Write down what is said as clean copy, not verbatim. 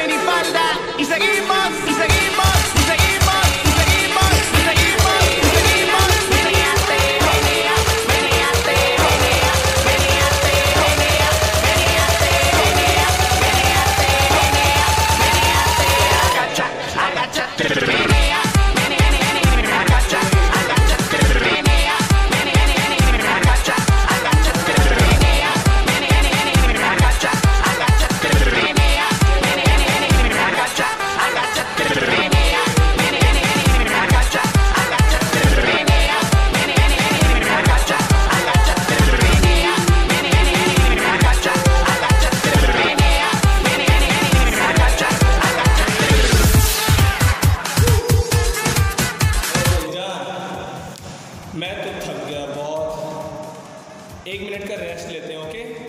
minifalda y seguimos, y seguimos, y seguimos, y seguimos, y seguimos, y seguimos. Meneate, menea, meneate, menea, meneate, menea, meneate, menea, meneate, menea, meneate, agacha, agáchate, menea, menea, menea, agacha, agáchate, menea, menea, menea, agacha, agáchate, menea, menea, menea, agacha, agáchate, menea, menea, menea, agacha, agáchate, menea, menea, menea, agacha, agáchate, menea, menea, menea, agacha, agáchate, menea, menea, menea, agacha, agáchate, menea, menea, menea, agacha, मैं तो थक गया बहुत। 1 मिनट का रेस्ट लेते हैं, ओके?